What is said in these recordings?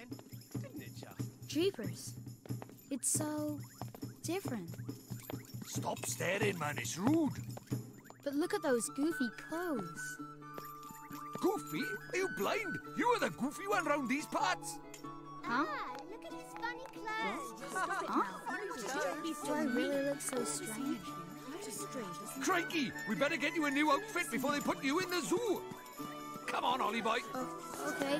then, didn't it, Chuck? Jeepers. It's so different. Stop staring, man. It's rude. But look at those goofy clothes. Goofy? Are you blind? You are the goofy one round these parts. Huh? Ah, look at his funny clothes. Huh? Do I really look so strange? Crikey, we better get you a new outfit before they put you in the zoo. Come on, Ollie boy. Oh, okay.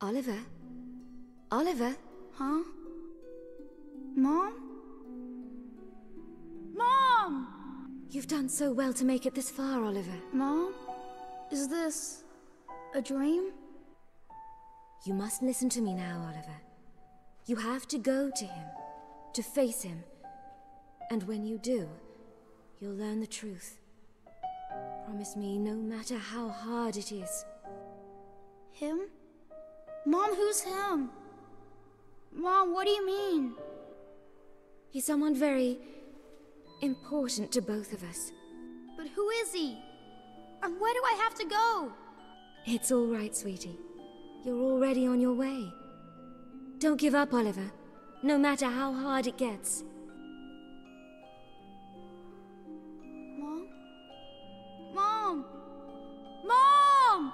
Oliver? Oliver? Huh? Mom? Mom! You've done so well to make it this far, Oliver. Mom? Is this a dream? You must listen to me now, Oliver. You have to go to him, to face him. And when you do, you'll learn the truth. Promise me, no matter how hard it is. Him? Mom, who's him? Mom, what do you mean? He's someone very important to both of us. But who is he? And where do I have to go? It's all right, sweetie. You're already on your way. Don't give up, Oliver, no matter how hard it gets. Mom? Mom! Mom!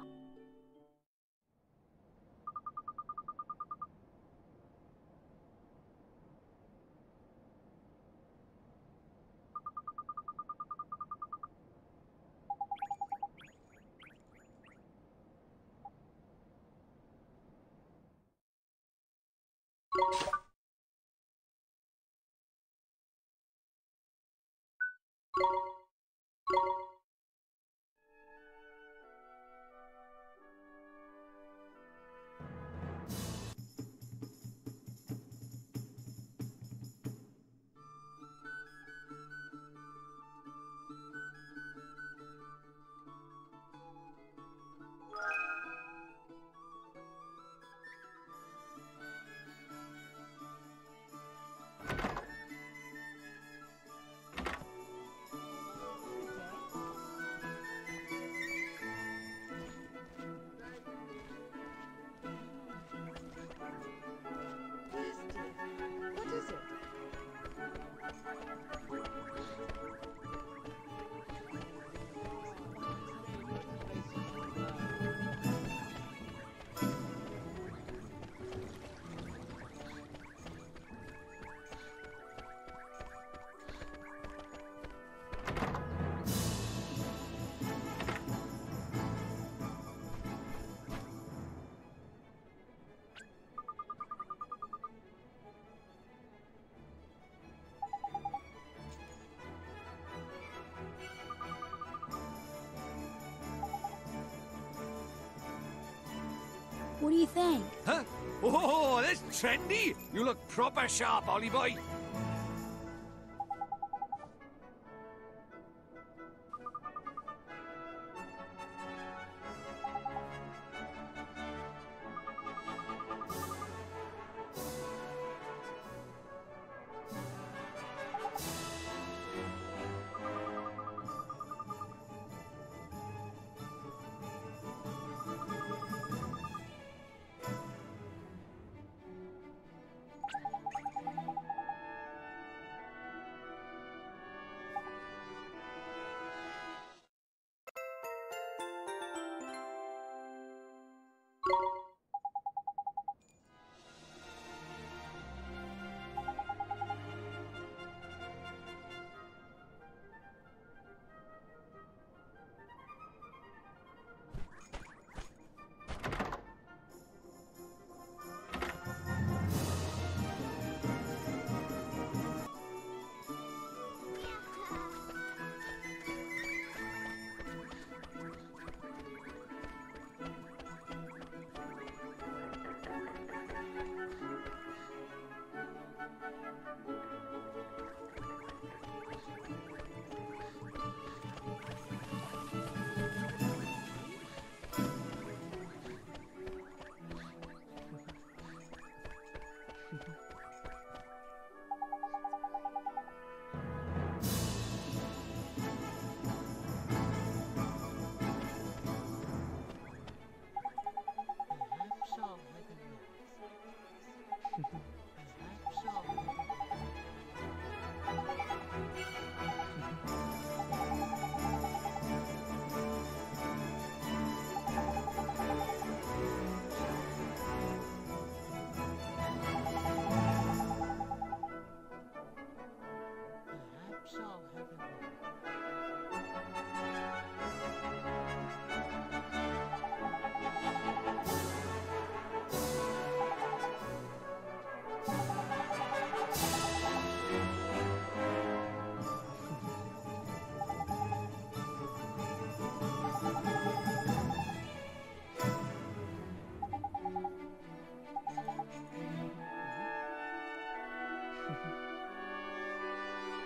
What do you think? Huh? Oh, that's trendy. You look proper sharp, Ollie boy.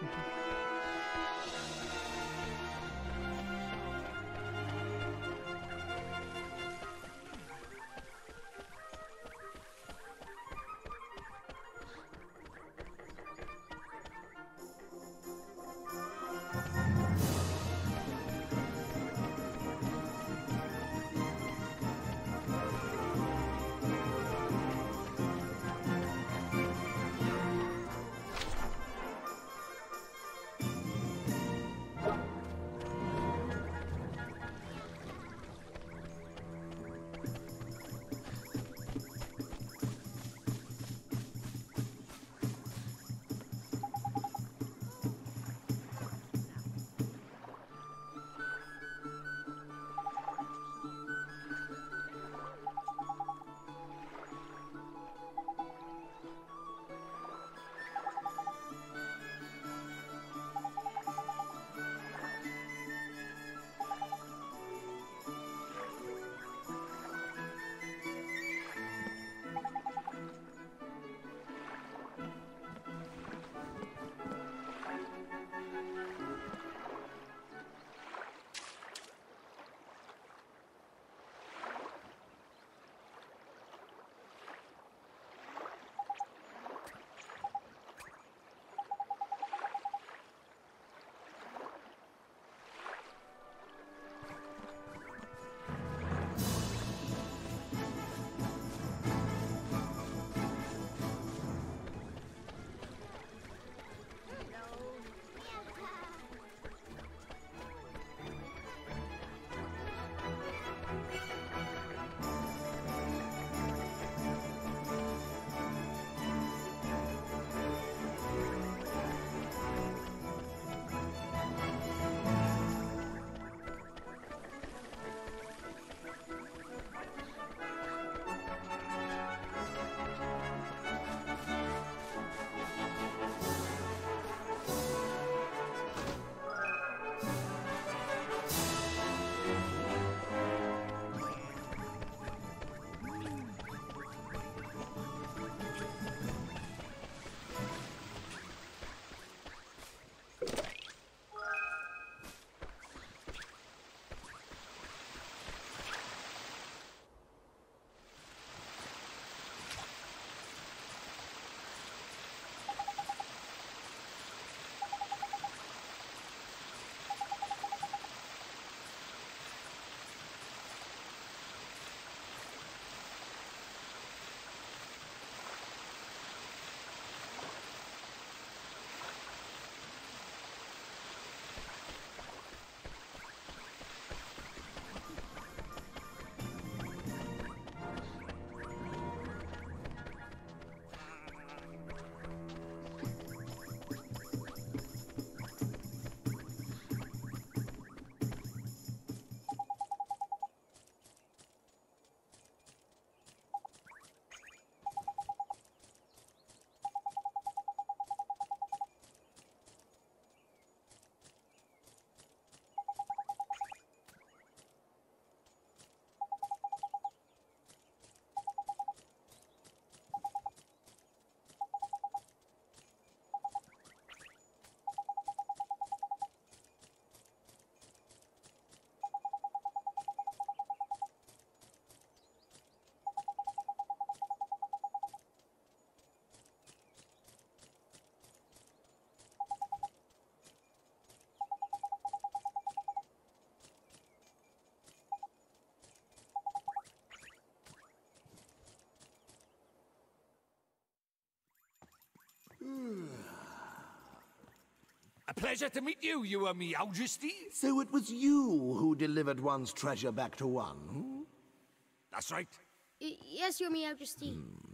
A pleasure to meet you, Your Majesty. So it was you who delivered one's treasure back to one? Hmm? That's right. Yes, Your Majesty.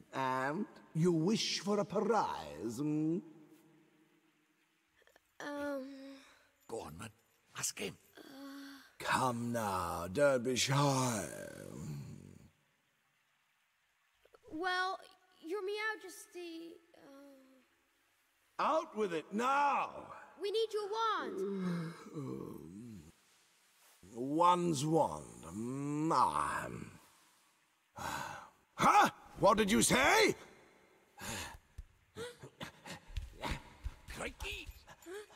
And you wish for a prize? Hmm? Go on, man. Ask him. Come now, don't be shy. Well, Your Majesty, Out with it now! we need your wand. One's wand. Huh? What did you say? Crikey!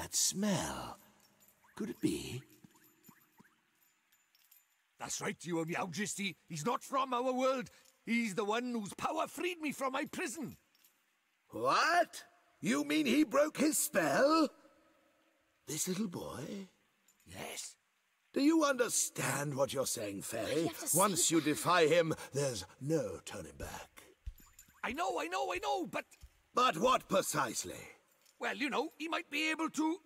that smell? Could it be? That's right, Your Majesty. He's not from our world. He's the one whose power freed me from my prison. What? You mean he broke his spell? This little boy? Yes. Do you understand what you're saying, Fairy? Once you defy him, there's no turning back. I know, but... But what precisely? Well, you know, he might be able to...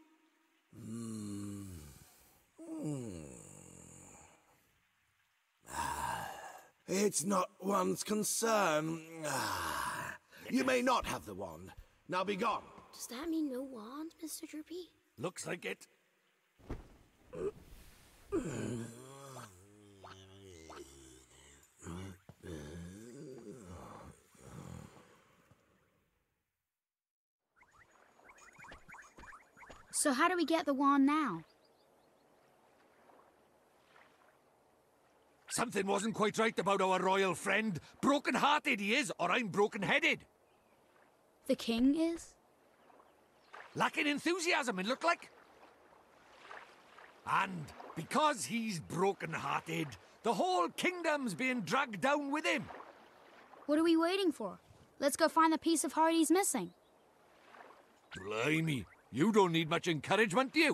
It's not one's concern. You may not have the wand. Now be gone. Does that mean no wand, Mr. Droopy? Looks like it. So how do we get the wand now? Something wasn't quite right about our royal friend. Broken-hearted he is, or I'm broken-headed. The king is? Lacking enthusiasm, it looked like. And because he's broken-hearted, the whole kingdom's being dragged down with him. What are we waiting for? Let's go find the piece of heart he's missing. Blimey, you don't need much encouragement, do you?